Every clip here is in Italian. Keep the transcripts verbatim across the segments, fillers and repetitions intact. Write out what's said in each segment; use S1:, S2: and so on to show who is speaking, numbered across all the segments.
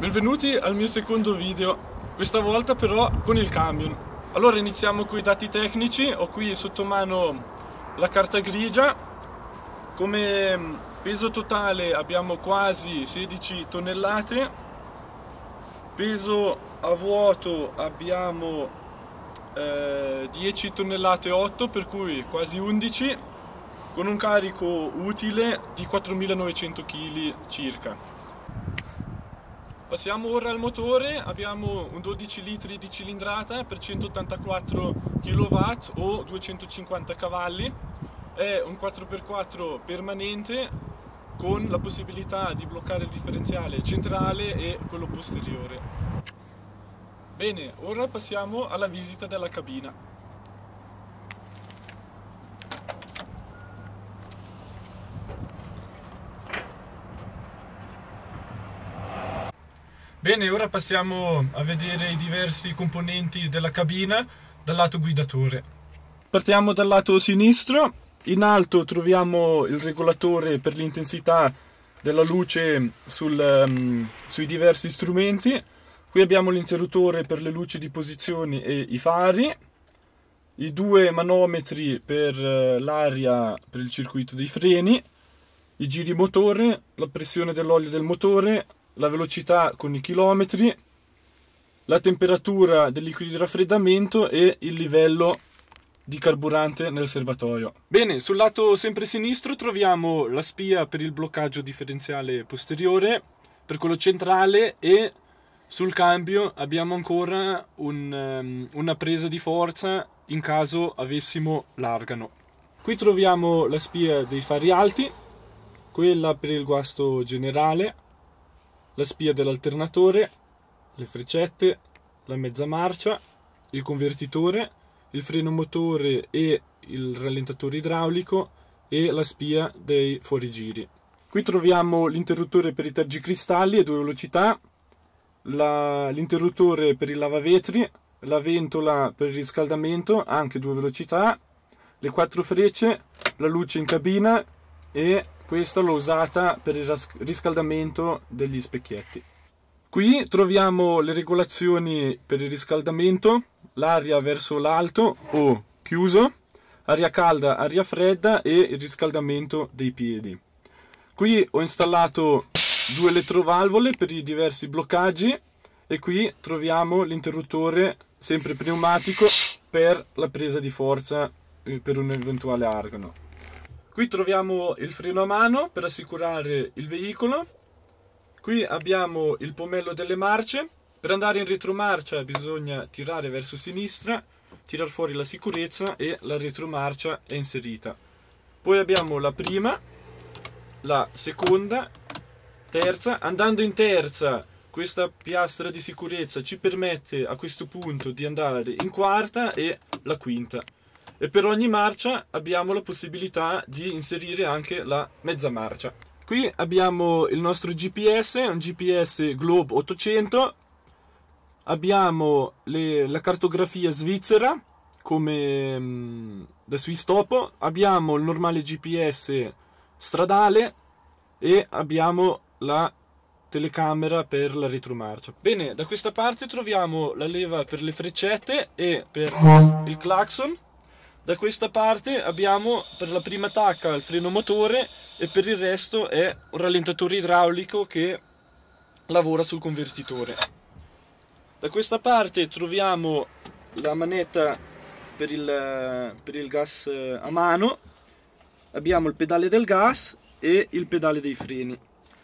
S1: Benvenuti al mio secondo video, questa volta però con il camion. Allora iniziamo con i dati tecnici. Ho qui sotto mano la carta grigia. Come peso totale abbiamo quasi sedici tonnellate, peso a vuoto abbiamo eh, dieci tonnellate e otto, per cui quasi undici, con un carico utile di quattromilanovecento chili circa. Passiamo ora al motore. Abbiamo un dodici litri di cilindrata per centottantaquattro chilowatt o duecentocinquanta cavalli. È un quattro per quattro permanente con la possibilità di bloccare il differenziale centrale e quello posteriore. Bene, ora passiamo alla visita della cabina. Bene, ora passiamo a vedere i diversi componenti della cabina dal lato guidatore. Partiamo dal lato sinistro. In alto troviamo il regolatore per l'intensità della luce sul, um, sui diversi strumenti. Qui abbiamo l'interruttore per le luci di posizione e i fari, i due manometri per uh, l'aria per il circuito dei freni, i giri motore, la pressione dell'olio del motore, la velocità con i chilometri, la temperatura del liquido di raffreddamento e il livello di carburante nel serbatoio. Bene, sul lato sempre sinistro troviamo la spia per il bloccaggio differenziale posteriore, per quello centrale, e sul cambio abbiamo ancora un, um, una presa di forza in caso avessimo l'argano. Qui troviamo la spia dei fari alti, quella per il guasto generale, la spia dell'alternatore, le freccette, la mezza marcia, il convertitore, il freno motore e il rallentatore idraulico e la spia dei fuorigiri. Qui troviamo l'interruttore per i tergicristalli a due velocità, l'interruttore per il lavavetri, la ventola per il riscaldamento, anche due velocità, le quattro frecce, la luce in cabina, e questa l'ho usata per il riscaldamento degli specchietti. Qui troviamo le regolazioni per il riscaldamento, l'aria verso l'alto o chiuso, aria calda, aria fredda e il riscaldamento dei piedi. Qui ho installato due elettrovalvole per i diversi bloccaggi e qui troviamo l'interruttore sempre pneumatico per la presa di forza per un eventuale argano. Qui troviamo il freno a mano per assicurare il veicolo. Qui abbiamo il pomello delle marce. Per andare in retromarcia bisogna tirare verso sinistra, tirar fuori la sicurezza e la retromarcia è inserita. Poi abbiamo la prima, la seconda, terza. Andando in terza, questa piastra di sicurezza ci permette a questo punto di andare in quarta e la quinta. E per ogni marcia abbiamo la possibilità di inserire anche la mezza marcia. Qui abbiamo il nostro G P S, un G P S Globe ottocento. Abbiamo le, la cartografia svizzera come mh, da Swiss Topo. Abbiamo il normale G P S stradale e abbiamo la telecamera per la retromarcia. Bene, da questa parte troviamo la leva per le freccette e per il clacson. Da questa parte abbiamo per la prima tacca il freno motore e per il resto è un rallentatore idraulico che lavora sul convertitore. Da questa parte troviamo la manetta per il, per il gas a mano, abbiamo il pedale del gas e il pedale dei freni.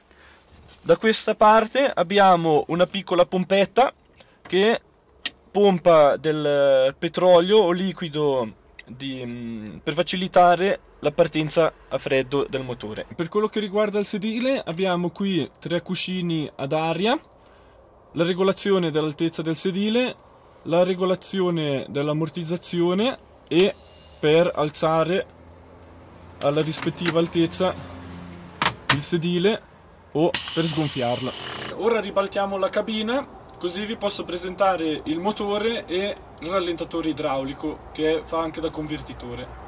S1: Da questa parte abbiamo una piccola pompetta che pompa del petrolio o liquido Di, per facilitare la partenza a freddo del motore. Per quello che riguarda il sedile abbiamo qui tre cuscini ad aria, la regolazione dell'altezza del sedile, la regolazione dell'ammortizzazione e per alzare alla rispettiva altezza il sedile o per sgonfiarla. Ora ribaltiamo la cabina, così vi posso presentare il motore e il rallentatore idraulico che fa anche da convertitore.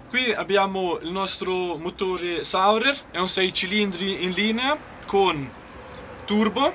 S1: Qui abbiamo il nostro motore Saurer, è un sei cilindri in linea con turbo.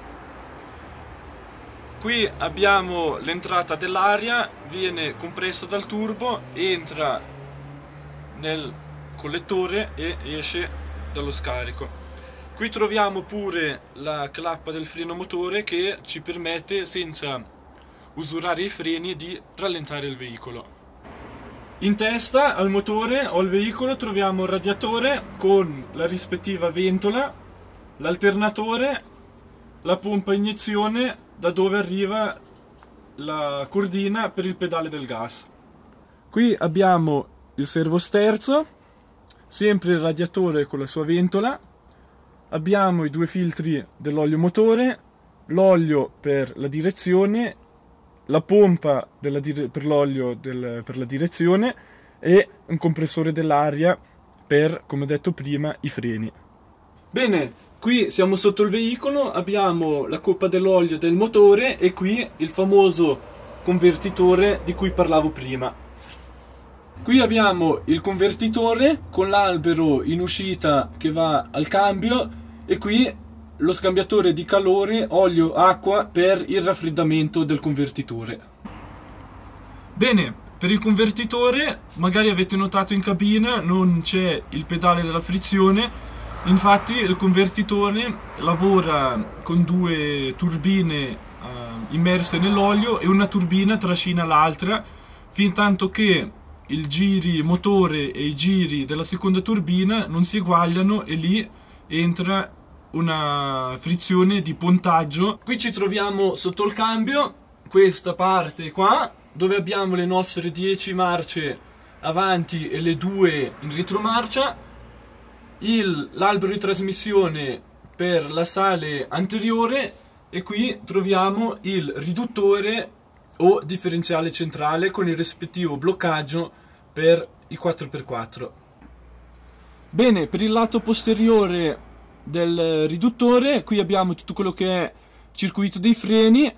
S1: Qui abbiamo l'entrata dell'aria, viene compressa dal turbo, entra nel collettore e esce dallo scarico. Qui troviamo pure la clappa del freno motore che ci permette, senza usurare i freni, di rallentare il veicolo. In testa al motore o al veicolo troviamo il radiatore con la rispettiva ventola, l'alternatore, la pompa iniezione da dove arriva la cordina per il pedale del gas. Qui abbiamo il servosterzo, sempre il radiatore con la sua ventola, abbiamo i due filtri dell'olio motore, l'olio per la direzione, la pompa della dire- per l'olio del- per la direzione e un compressore dell'aria per, come ho detto prima, i freni. Bene, qui siamo sotto il veicolo, abbiamo la coppa dell'olio del motore e qui il famoso convertitore di cui parlavo prima. Qui abbiamo il convertitore con l'albero in uscita che va al cambio e qui lo scambiatore di calore olio-acqua per il raffreddamento del convertitore. Bene, per il convertitore, magari avete notato in cabina, non c'è il pedale della frizione, infatti il convertitore lavora con due turbine eh, immerse nell'olio e una turbina trascina l'altra, fin tanto che i giri motore e i giri della seconda turbina non si eguagliano e lì entra una frizione di pontaggio. Qui ci troviamo sotto il cambio, questa parte qua, dove abbiamo le nostre dieci marce avanti e le due in retromarcia, l'albero di trasmissione per la sale anteriore e qui troviamo il riduttore o differenziale centrale con il rispettivo bloccaggio per i quattro per quattro. Bene, per il lato posteriore del riduttore qui abbiamo tutto quello che è circuito dei freni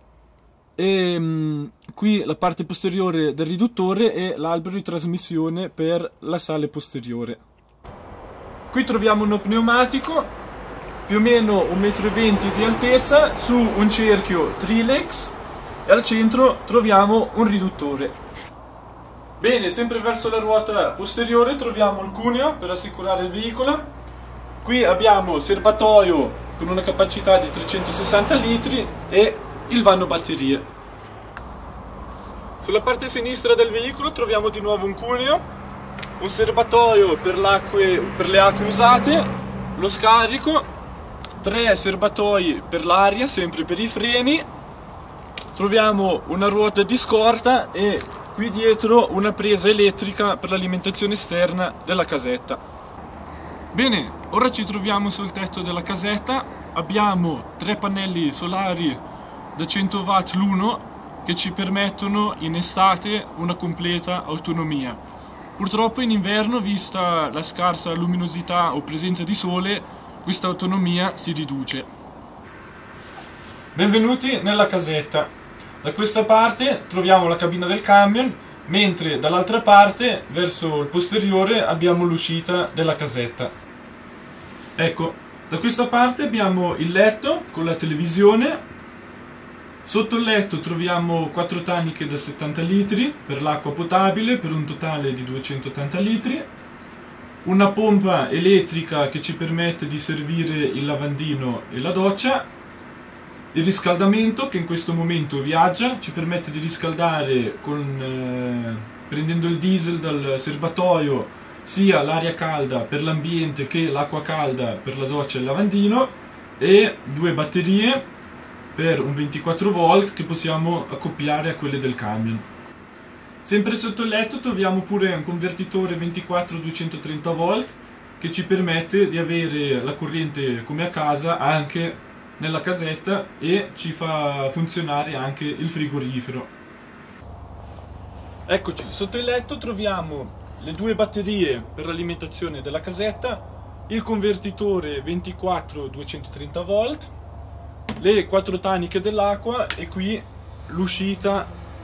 S1: e um, qui la parte posteriore del riduttore e l'albero di trasmissione per la sale posteriore. Qui troviamo uno pneumatico più o meno un metro e venti di altezza su un cerchio Trilex e al centro troviamo un riduttore. Bene, sempre verso la ruota posteriore troviamo il cuneo per assicurare il veicolo. Qui abbiamo il serbatoio con una capacità di trecentosessanta litri e il vano batterie. Sulla parte sinistra del veicolo troviamo di nuovo un cuneo, un serbatoio per, per le acque usate, lo scarico, tre serbatoi per l'aria, sempre per i freni, troviamo una ruota di scorta e qui dietro una presa elettrica per l'alimentazione esterna della casetta. Bene, ora ci troviamo sul tetto della casetta, abbiamo tre pannelli solari da cento watt l'uno che ci permettono in estate una completa autonomia. Purtroppo in inverno, vista la scarsa luminosità o presenza di sole, questa autonomia si riduce. Benvenuti nella casetta. Da questa parte troviamo la cabina del camion, mentre dall'altra parte, verso il posteriore, abbiamo l'uscita della casetta. Ecco, da questa parte abbiamo il letto con la televisione, sotto il letto troviamo quattro taniche da settanta litri per l'acqua potabile per un totale di duecentottanta litri, una pompa elettrica che ci permette di servire il lavandino e la doccia, il riscaldamento che in questo momento viaggia, ci permette di riscaldare con, eh, prendendo il diesel dal serbatoio sia l'aria calda per l'ambiente che l'acqua calda per la doccia e il lavandino e due batterie per un ventiquattro volt che possiamo accoppiare a quelle del camion. Sempre sotto il letto troviamo pure un convertitore ventiquattro duecentotrenta volt che ci permette di avere la corrente come a casa anche nella casetta e ci fa funzionare anche il frigorifero. Eccoci, sotto il letto troviamo le due batterie per l'alimentazione della casetta, il convertitore ventiquattro duecentotrenta volt, le quattro taniche dell'acqua e qui l'uscita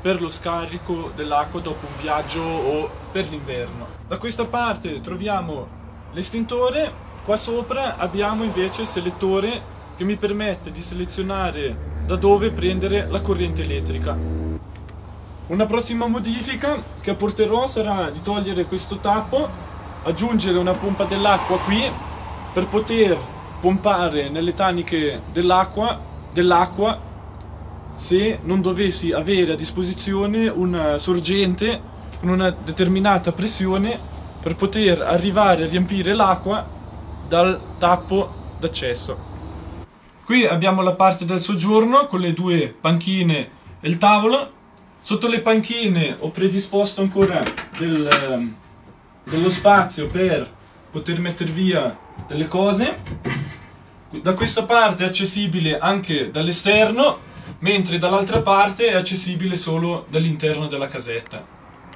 S1: per lo scarico dell'acqua dopo un viaggio o per l'inverno. Da questa parte troviamo l'estintore, qua sopra abbiamo invece il selettore che mi permette di selezionare da dove prendere la corrente elettrica. Una prossima modifica che apporterò sarà di togliere questo tappo, aggiungere una pompa dell'acqua qui per poter pompare nelle taniche dell'acqua dell'acqua se non dovessi avere a disposizione una sorgente con una determinata pressione per poter arrivare a riempire l'acqua dal tappo d'accesso. Qui abbiamo la parte del soggiorno con le due panchine e il tavolo. Sotto le panchine ho predisposto ancora del, dello spazio per poter mettere via delle cose. Da questa parte è accessibile anche dall'esterno, mentre dall'altra parte è accessibile solo dall'interno della casetta.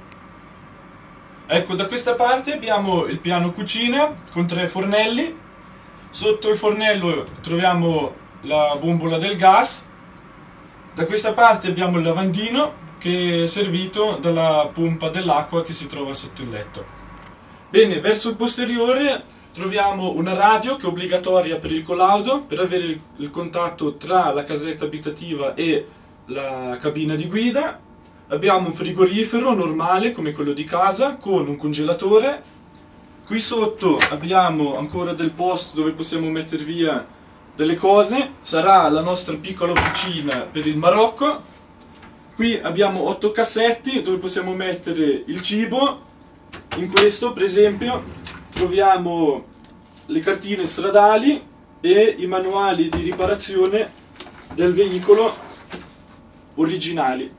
S1: Ecco, da questa parte abbiamo il piano cucina con tre fornelli. Sotto il fornello troviamo la bombola del gas. Da questa parte abbiamo il lavandino che è servito dalla pompa dell'acqua che si trova sotto il letto. Bene, verso il posteriore troviamo una radio che è obbligatoria per il collaudo per avere il, il contatto tra la casetta abitativa e la cabina di guida. Abbiamo un frigorifero normale come quello di casa con un congelatore. Qui sotto abbiamo ancora del posto dove possiamo mettere via delle cose. Sarà la nostra piccola officina per il Marocco. Qui abbiamo otto cassetti dove possiamo mettere il cibo. In questo, per esempio, troviamo le cartine stradali e i manuali di riparazione del veicolo originali.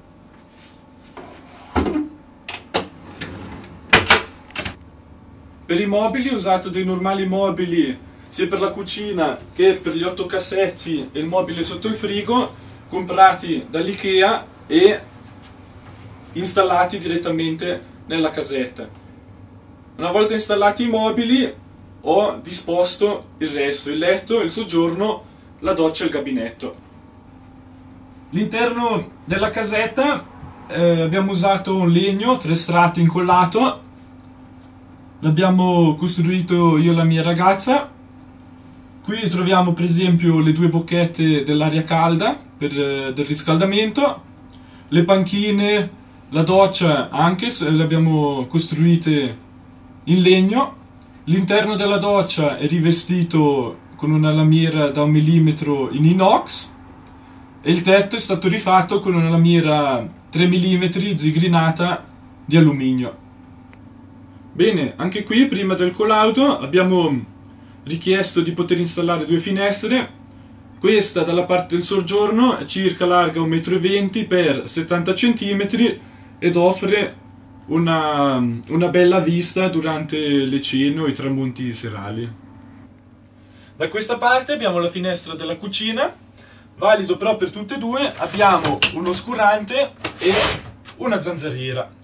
S1: Per i mobili ho usato dei normali mobili sia per la cucina che per gli otto cassetti e il mobile sotto il frigo, comprati dall'Ikea e installati direttamente nella casetta. Una volta installati i mobili ho disposto il resto, il letto, il soggiorno, la doccia e il gabinetto. L'interno della casetta eh, abbiamo usato un legno, tre strati incollato, l'abbiamo costruito io e la mia ragazza. Qui troviamo per esempio le due bocchette dell'aria calda per eh, del riscaldamento, le panchine, la doccia anche le abbiamo costruite in legno. L'interno della doccia è rivestito con una lamiera da un millimetro in inox e il tetto è stato rifatto con una lamiera tre millimetri zigrinata di alluminio. Bene, anche qui prima del collaudo abbiamo richiesto di poter installare due finestre. Questa dalla parte del soggiorno è circa larga un metro e venti per settanta centimetri ed offre Una, una bella vista durante le cene o i tramonti serali. Da questa parte abbiamo la finestra della cucina, valido però per tutte e due. Abbiamo un oscurante e una zanzariera.